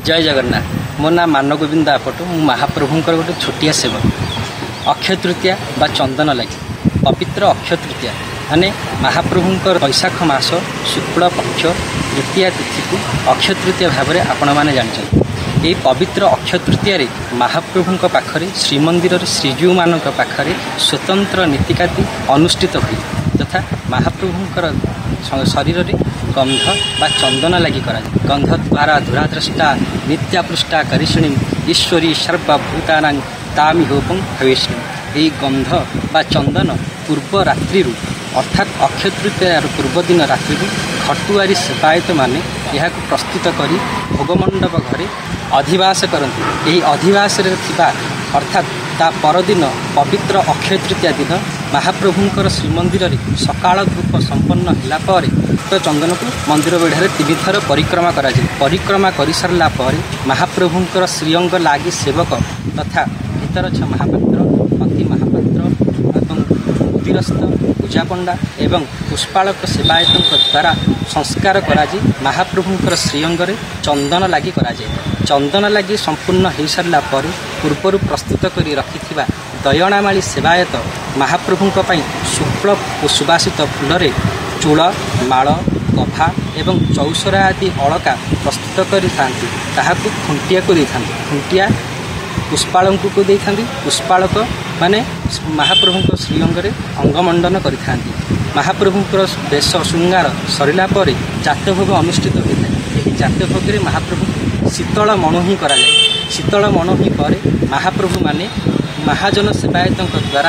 जय जगन्नाथ। मो ना मान गोविंद आपट। मु महाप्रभुंकर गोटे छोटिया सेवक। अक्षय तृतीया बा चंदन लगी पवित्र अक्षय तृतीया माने महाप्रभुंकर वैशाख मास शुक्ल पक्ष तृतीया तिथि को अक्षय तृतीया भाव में आपण मैंने जानते। यही पवित्र अक्षय तृतीय महाप्रभुंक पाखरे श्रीमंदिर श्रीजीव मान पाखरे स्वतंत्र नीतिकाति अनुष्ठित हुई तथा महाप्रभुंकर शरीर में गंध बा चंदन लगी करा गंध द्वारा धुराद्रष्टा नित्यापृष्टा करिष्णी ईश्वरी सर्वभूतानां तामिहोपं भवेष्णि। यही गंध बा चंदन पूर्व रात्रि अर्थात अक्षय तृतीयार पूर्व दिन रात्रि घटुआरी सेवायत माने यह प्रस्तुत करी भोगमंडप घरे अधिवास करती। यही अधिवास अर्थात ता परदिन पवित्र अक्षय तृतीया दिन महाप्रभुंकर श्रीमंदिर सकाळ धूप संपन्न होगापर तो चंदन को मंदिर बेढ़े 3 थर परिक्रमा परिक्रमा कर सारा महाप्रभुंकर श्रीअंग लगी सेवक तथा भीतरछ महापात्र अति महापात्र उदिरस्थ पूजा पंडा एवं पुष्पालक सेवायतों द्वारा संस्कार कराजी महाप्रभुंकर श्रीअंगरे चंदन लगी कराए। चंदन लगी संपूर्ण हो सारा पूर्वर प्रस्तुत कर रखि दयणामाली सेवायत महाप्रभुंक शुक्ल सुबासित फूल चूल माल कभा एवं चौसरा आदि अलका प्रस्तुत करता खुंटिया को खुंटिया पुष्पालक को देखाती। पुष्पालक माने महाप्रभु श्रीअंगरे अंगमंडन करता। महाप्रभुंकर बेश श्रृंगार सरला पर जातभोग अनुष्ठित होता है। जातभोग में महाप्रभु शीतल मणोही करा जाए। शीतल मणोही पर महाप्रभु माने महाजन सेवायतों द्वारा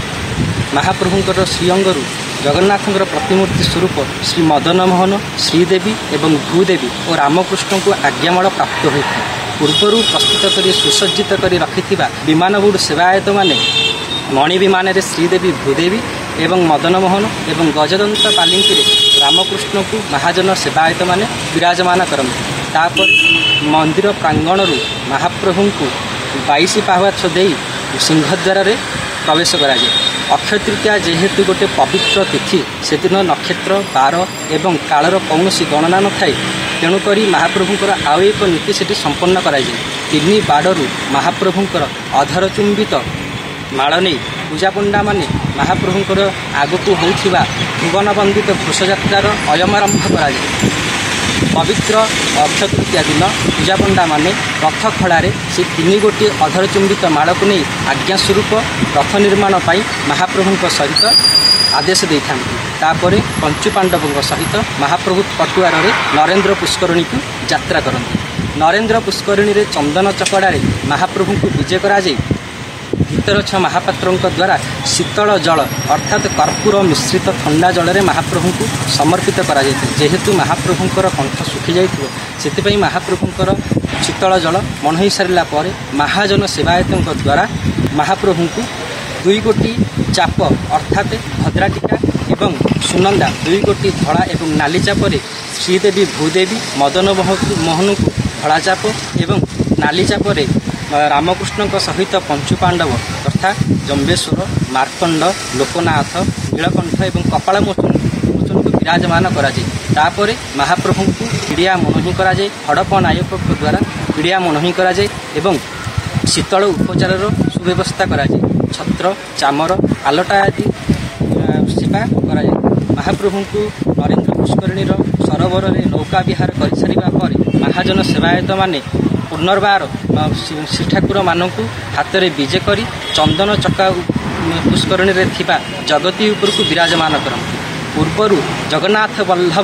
महाप्रभुंकर श्रीअंगरू जगन्नाथंकर प्रतिमूर्ति स्वरूप श्री मदन मोहन श्रीदेवी एवं भूदेवी और रामकृष्ण को आज्ञामाड़ प्राप्त होता है। पूर्वर प्रस्तुत कर सुसज्जित कर रखि विमान बोर्ड सेवायत माने मणि विमान श्रीदेवी भूदेवी एवं मदन मोहन एवं गजदंत पालिंकी रामकृष्ण को महाजन सेवायत माने विराजमान करते। तापर मंदिर प्रांगण महाप्रभु को 22 पाहच दे सिंहद्वार प्रवेश कराए। अक्षय तृतीया जेहेतु गोटे पवित्र तिथि से दिन नक्षत्र बार एवं कालर कौन गणना न थाए तेणुक महाप्रभुंकर आउ एक नीति से संपन्न कराए। 3 बाड़ू महाप्रभुंकर अधर चुंबित माल नहीं पूजा पंडा माने महाप्रभुंकर आगक होता भुवन बंदित घोषयात्रार अयमारंभ कराए। पवित्र अक्षय तृतीया दिन पूजा पंडा माने रथ खड़ारे से 3 गोटी अधर चुंबित माल को नहीं आज्ञा स्वरूप रथ निर्माण पर महाप्रभु सहित आदेश देता। तापर पंचुपांडवों सहित महाप्रभु पटुआर नरेंद्र पुष्करणी को यात्रा करते। नरेंद्र पुष्करणी रे चंदन चकड़ा महाप्रभु को विजय कराए। भीतरछ महापात्रों द्वारा शीतल जल अर्थात कर्पूर मिश्रित ठंडा जल में महाप्रभु को समर्पित करा जाए। जेहेतु महाप्रभुंकर कंठ सुखी जाइथिबो सेतिपई महाप्रभुंकर शीतल जल मणहि सारा पर महाजन सेवायतों द्वारा महाप्रभु को 2 गोटी चाप अर्थात भद्रा टीका एवं सुनंदा 2 गोटी धड़ा एवं नाली चापर श्रीदेवी भूदेवी मदन मोहन को धड़ा चाप एवं नाली चापर रामकृष्ण सहित पंचुपांडव तथा जम्बेश्वर मार्कंड लोकनाथ नीलकंठ एवं कपाल मोचन को विराजमान कराए। तापर महाप्रभु को पीड़िया मनोही कराए। हड़प नायक द्वारा पीड़िया मनोही कराए एवं शीतल उपचार सुव्यवस्था कराए। छत्र चामर आलटा आदि सेवा कराए। महाप्रभु को नरेंद्र पुष्करणी सरोवर में नौका विहार कर सारा पर महाजन सेवायत माने पुनर्बार श्री ठाकुर मानक हाथ में विजे कर चंदन चक्का पुष्करणी रे थिबा जगती उपर को विराजमान करते। पूर्वर जगन्नाथ वल्लभ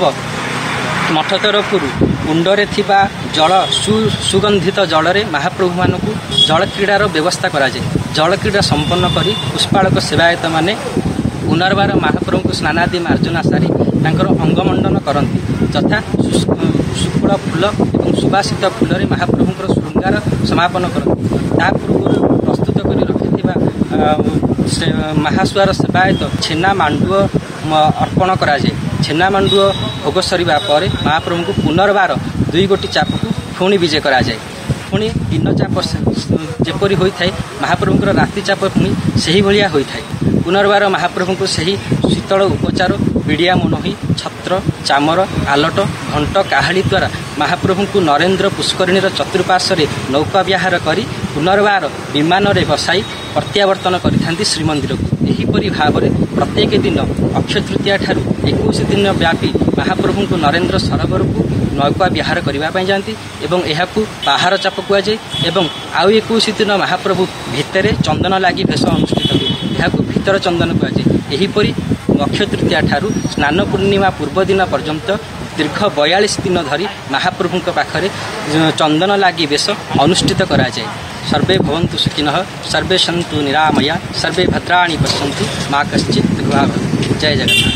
मठ तरफ कुंडरे थिबा जल सुगंधित जल में महाप्रभु मानक जल क्रीडार व्यवस्था कराए। जल क्रीड़ा संपन्न कर पुष्पालक सेवायत माने पुनर्बार महाप्रभु को स्नानादि मार्जना सारी अंगमंडन करती। तथा शुक्ल फूल और सुबासित फूल महाप्रभुंकर श्रृंगार समापन करती। ता पूर्व प्रस्तुत कर रखि महास्वार सेवायत छेना मांडुआ अर्पण कराए। छेना मांडुआ भोग सरिबा पर महाप्रभु को पुनर्बार 2 गोटी चाप को पुणी विजय कराए। पुणी दिन चाप जेपरी होता है महाप्रभुंकर राति चाप पुणी से ही भाया होता है। पुनर्बार महाप्रभु को सही शीतल उपचार पीड़िया मनोही छत्र छत्र चामर आलट घंट काहाली द्वारा महाप्रभु को नरेन्द्र पुष्करिणीर चतुर्पार्श्व नौका विहार कर पुनर्बार विमान रे बसाई प्रत्यावर्तन करिथांती श्रीमंदिर को। एहीपरि भाव में प्रत्येक दिन अक्षय तृतीया ठारू 21 दिन व्यापी महाप्रभु को नरेन्द्र सरोवर को नौका विहार करने जाती एवं यहाकू बाहर चाप कहुए एवं आउ 21 दिन महाप्रभु भितर चंदन लगी भेष अनुष्ठित हुए यहाकू भीतर चंदन कहुए। एहीपरि अक्षय तृतीया ठारू स्नान पूर्णिमा पूर्व दिन पर्यंत दीर्घ 42 दिन धरी महाप्रभु पाखरे चंदन लगी बेश अनुष्ठित कराए। सर्वे भवन्तु सुखिनः सर्वे सन्तु निरामया सर्वे भद्राणि पश्यन्तु मा कश्चित् दुर्भाग्यः। जय जगन्नाथ।